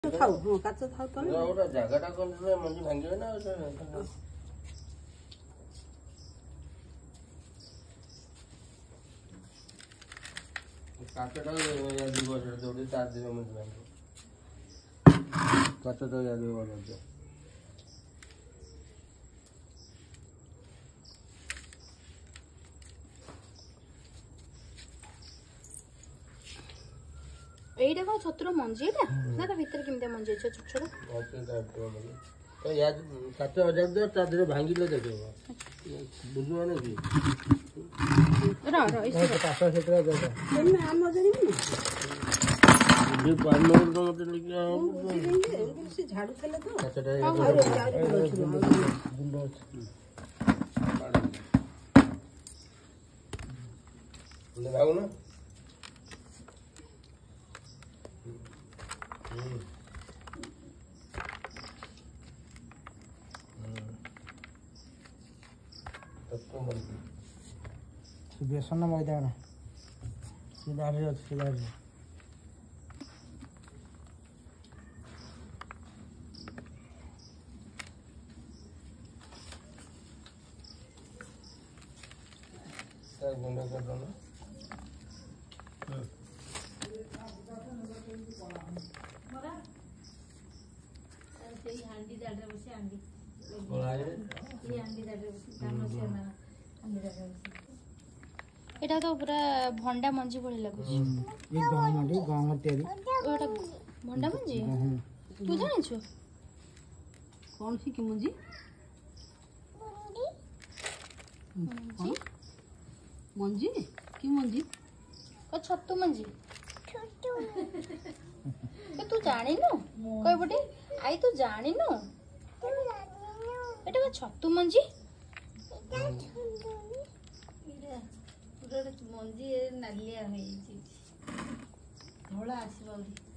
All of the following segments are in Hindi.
खाऊ हो काच खाऊ तो ओटा जगटा कोन रे मंजी भांगियो ना काचटा या दिबो जोडी 4 दिन मंजी भांगियो काचटा या दिबो जोडी एटा को छतुर मंजी एटा ना ता भीतर केमते मंजी छ छोट छोट ओके काटो मंजी तो या काच बजार दे ता दिन भांगिले देखो बुझो ना की रा इसे काच क्षेत्र दे तमे हम जणी ये पानी और तो मत लेके आओ से झाड़ू खेले तो काचटा गुंडो ले आओ ना बेसन ना मैदा ना सीधा रे सर गुंडा कर दो ना सेही हांडी दाडरे बसे हांडी बोलाए ये हांडी दाडरे बसे कानो से ना हांडी दाडरे बसे एटा तो पूरा भंडा मंजी भली लागु ये गहम तेरी ओटा भंडा मंजी तू जाने छो कौन सी की मंजी मंजी मंजी की मंजी ओ छत्तू मंजी के तू जानी नो कोई बटे आई तू जानी नो एटा का छत्तू मंजी मंजी नालिया होई छी धोला आसीबा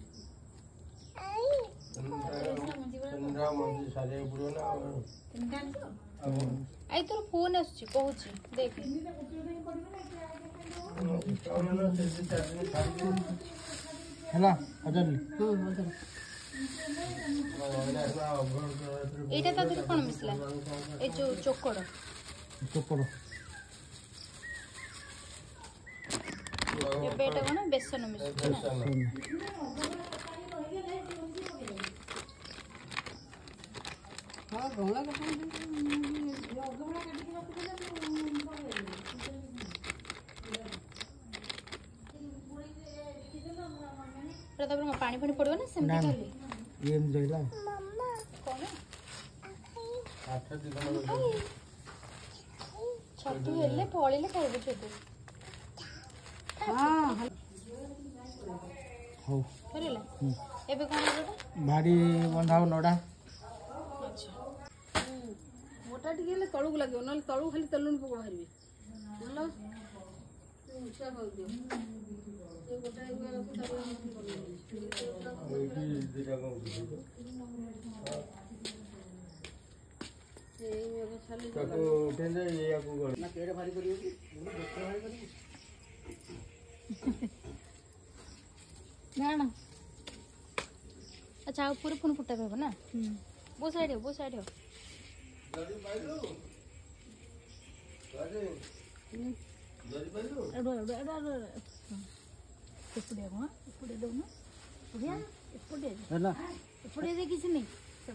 चंद्रा मंजी सारे बुरो ना आई तोर फोन आछी कहूची देख हला अदर एटा ता देख कोन मिसला ए जो चोकड़ चोपड़ ये बेटा को ना बेसन मिस ना हां गला का प्रताप पानी पानी पड़ो ना सेमती खाली ये देला कोन आठ दिन छतु हेले फळिले खाइबो छतु हां हो करेला एबे कोन बेटा भारी बंधाव नडा अच्छा मोटा टिकेले तळुक लागो न तळु खाली तलुन पको हरबी बोलो ऊंचा हो दियो ये गोटा एक बार तळु ना ना अच्छा पूरे फोन फुटा पे ना वो साइड हो एपटे जे किसी नहीं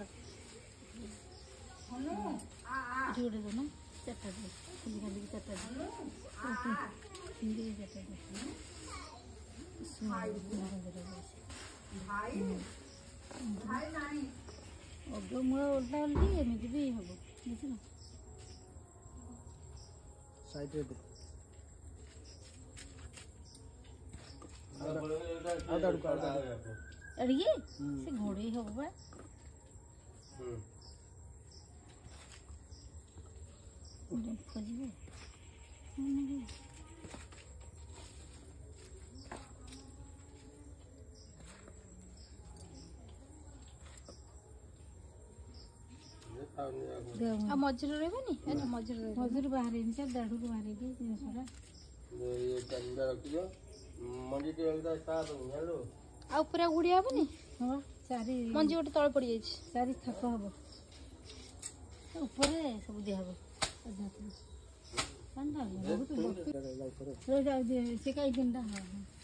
जोड़े दो ना चट्टा दे खाली चट्टा दे हिंदी चट्टा दे भाई नहीं अब मोर उल्टा उल्टी एमिति भी हबो बुझिना साइड रे अरे ये से घोड़े हबो बा खोजिबे आ मजर रहबे नि मजर बाहर इन से दाढु बाहर के जिनसरा ये चंदा रखियो मंडी के अलगा साफ हेलो आ ऊपर गुड़िया हबे नि हां ଚାରି ମଞ୍ଜି ଗୋଟେ ତଳେ ପଡ଼ିଯାଇଛି। ଚାରି ଥାକ ହବ ଉପରେ ସବୁ ଦିଆହବ ସେ କାଇ ତିନିଟା ହଁ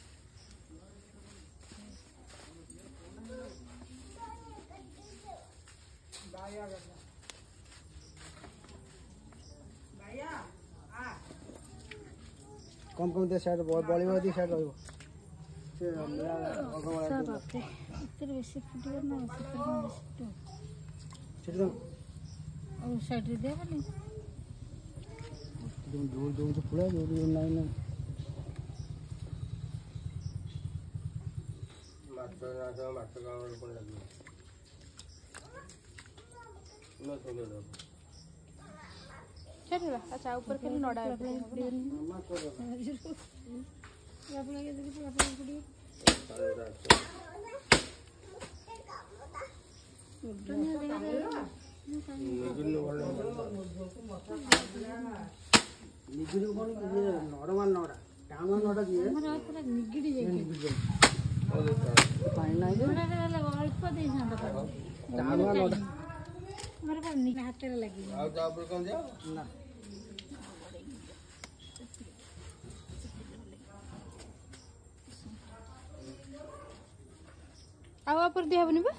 कम कम दे साइड बॉली में दी साइड रहइबो से इतर बेसी फुटिବ ନା छिटो ଆଉ ସାଇଡରେ ଦେବନି दूर दूर तो पूरा दूर दूर नहीं नहीं ମାଛ କାମ କ'ଣ ଲାଗିବ ନା ସୁନ୍ଦର ଛାଡ଼ିବା। ଆଚ୍ଛା ଉପରେ ଖାଲି ନଡ଼ା निगिरी कोन ये नॉर्मल नोड़ा टांगवा नोड़ा दिए ପୁରା ନିଗିଡି ଯାଇଛି पानी नहीं दे ଅଳ୍ପ ଦେଇଥାନ୍ତା ପାଣି टांगवा नोड़ा ଆମର ହାତରେ ଲାଗିବ ଆଉ ତା ଉପରେ କ'ଣ ଦିଅ ना ଆଉ ଉପରେ ଦିଆହେବନି ବା?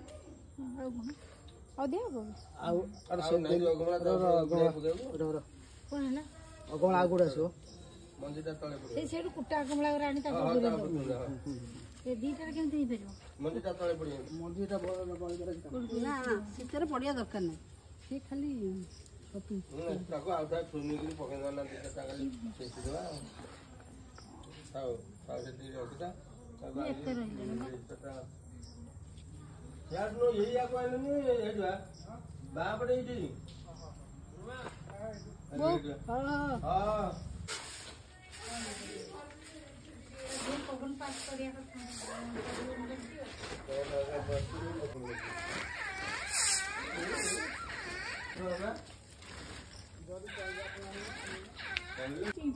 ଆଉ ଦିଆହେବ? ଆଉ ଆଉ ନାଇଁ ଅଗମଳା ତା ଉପରେ ପକେଇବୁ କଣ ହେଲା अगोण आ गुड आसो ମଞ୍ଜିଟା ତଳେ ପଡ଼ିବ ସେଇ ସେଇଠୁ କୁଟା କମଳା ଗୁରା ଆଣି ତାକୁ ହଁ ଦୂରରେ ତା ଦବ ଉପରେ ଏ ଦିଟାରେ କେମିତି ହେଇପାରିବ ମଞ୍ଜିଟା ତଳେ ପଡ଼ିବ मजीटा बड़ बड़ ନା ନା ସେଥିରେ ପଡ଼ିବା ଦରକାର ନାହିଁ ସେ ଖାଲି ତାକୁ ଆଉ ତା ଛୁନିକିରି ପକେଇଦେବା ନା ଦୁଇଟା ତାଙ୍କରେ ଛେଚିଦେବା ଆଉ ସେତିକି ରଖିଥା ତାକୁ ଏତେ ରହିବ ସିଆଡ଼ୁ ଏଇଆକୁ ଆଣିଲୁନି ଏଇଠି ବାଁ ପଟେ ଏଇଠି ହଁ ପବନ ପାସ୍ କରିବା କଥା